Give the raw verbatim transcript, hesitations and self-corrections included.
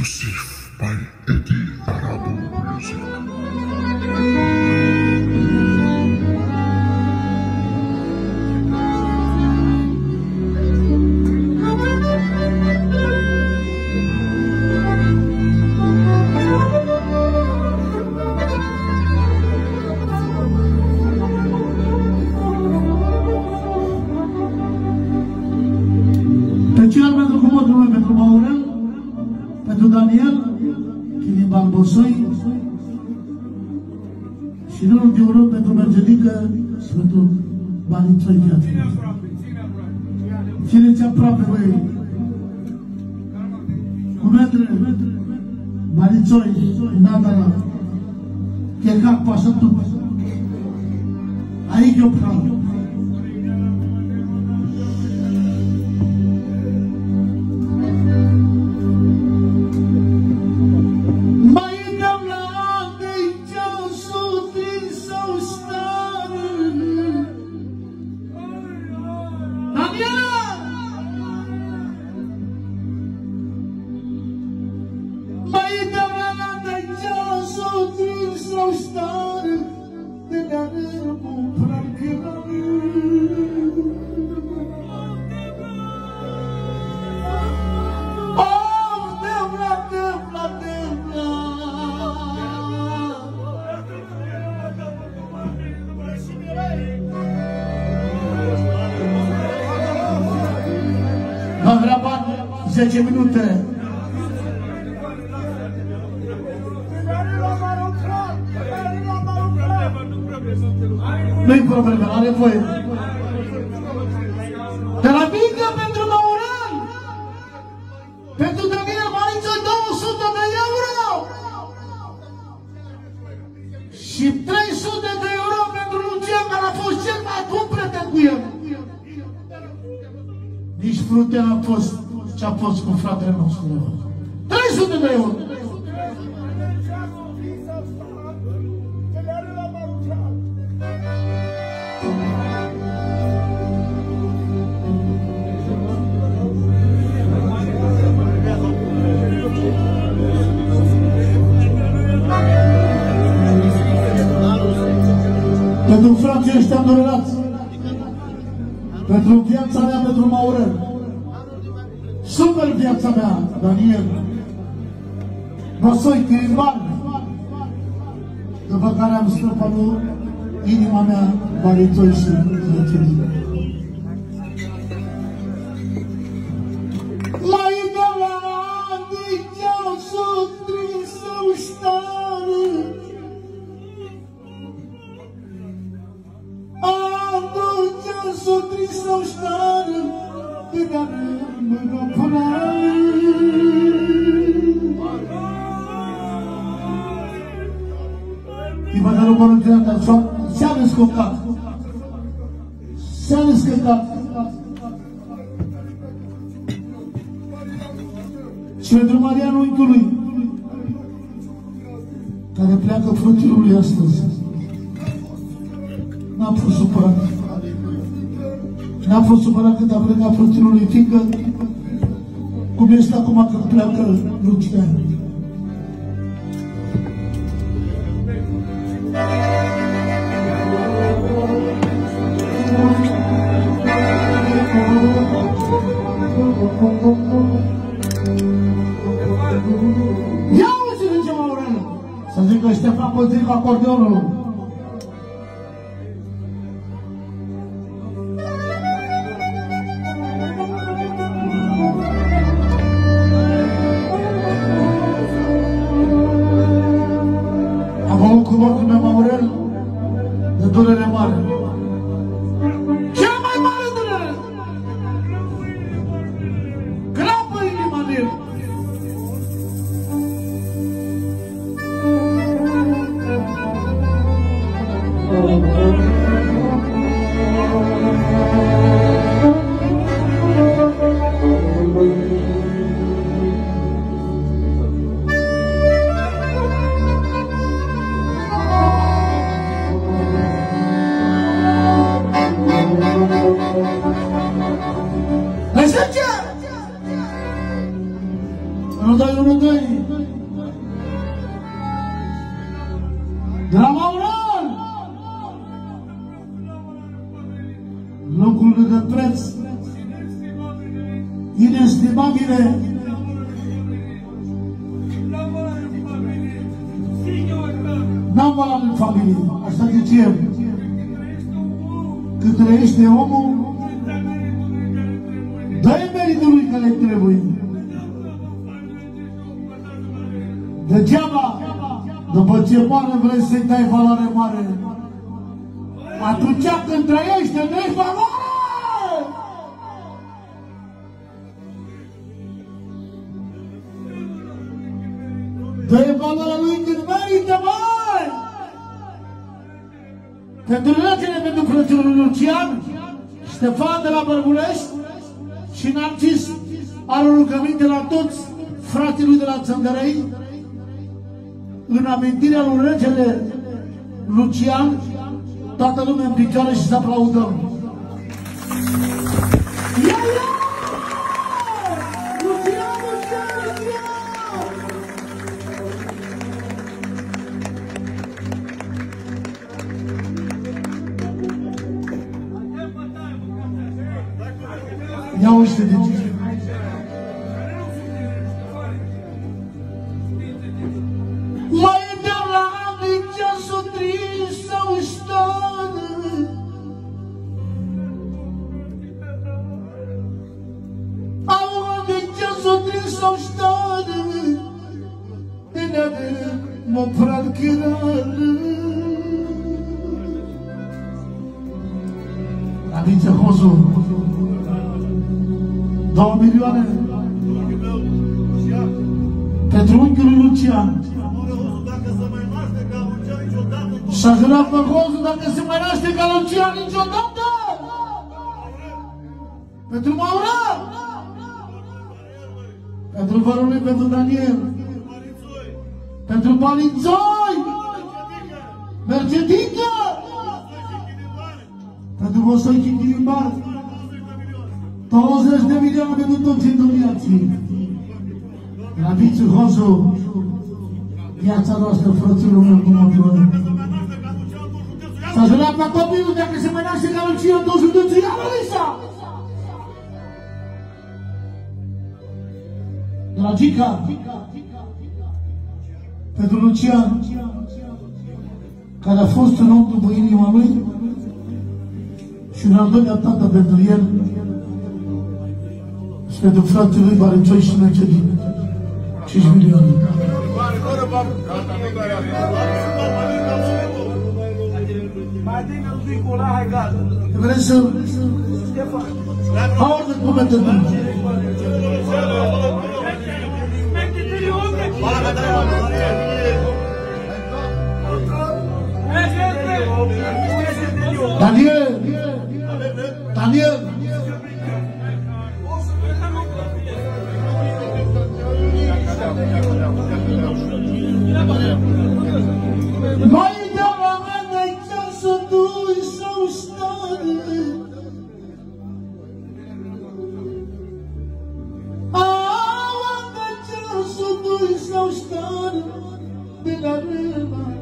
exclusive by Eddie Arabu Music. Special pentru comodul meu, pentru Maurel, pentru Daniel, Chiliban Bosoi și în ultimul rând pentru Mergelică și pentru Banițoi Viață. Țineți aproape voi, cu metre, Banițoi, Nadala, Checac, Pașătuc, aici eu pravă. Mă vrea bani, zece minute. Nu-i problemă, are voie. De la mică pentru Maurel, pentru Daniel Mariță, două sute de euro. Și trei sute de euro pentru Lucian, care a fost cel mai bun prieten cu el. Nici frute n-a fost ce-a fost cu fratele nostru. trei sute de euro. Pentru frații ăștia îndurerați, pentru viața mea, pentru Maurel, super viața mea, Daniel, Bosoi, Chiriban, după care am străpănut inima mea, Barițoi și Zăceli. La idola de ceau s-o trisă-o stare, s-o trisă-o stare, de care mă răpărai. Iba de numărul de dată, s-a descăcat. S-a descăcat. Și pentru Marianul Unchiului, care pleacă frățiorului astăzi, n-a fost supărat. N-a fost supărat când a plecat frățiorului, fiindcă cum este acum când pleacă Lucian. Ia uite-ne ce Maurel! Să zică Ștefan Pălțin cu acordeonul. Am cu vortul meu, Maurel, de durere mare. Cea mai mare durere! Grabă inima în el! doi, unu, doi. De la Mauran. Locul de preț inestimabile. N-am valat în familie, așa zicem. Cât trăiește omul, dă-i meritul lui că le trebuie. Degeaba, după ce moare, vrei să-i dai valoare mare. Atunci când trăiește, nu-i valoare! Dă-i valoarea lui când merită, mai! Pentru regele, pentru frățiul lui Lucian, Ștefan de la Bărbulești și Narcis are o rugăminte la toți frații lui de la Țăndărei, în amintirea lui regele Lucian, toată lumea în picioare și să aplaudăm. Ia, ia! Lucian, Lucian, Lucian! Ia uite de ce. Mai dăm la ani ceasul trist sau stănă. Au ani ceasul trist sau stănă. Nenea mă pralchirară. Amice Hozu, două milioane pentru unchiul lui Lucian. Și-a jurat pe Hozu dacă se mai naște ca Lucian niciodată. Pentru Mauran, pentru vărul lui, pentru Daniel, pentru Palințoi, Mercedică, pentru Vosoi Chindilibar, douăzeci de milioane pentru toți indoniații. La Vițu Hozu, viața noastră, frăților meu, cum o doare. S-a jurat la copilul dacă se mai naște ca Lucian, tot județul Iară Lisa. De la Gica, pentru Lucian, care a fost un om după inima lui și un al doilea tată pentru el și pentru fratele lui Barincioi și Mercedică. cinci milioane. Vrei să... Aordă cuvântul tău. Daniel! Daniel! Mai de la mână ceasul dui sau stare. Aua de ceasul dui sau stare. De la râma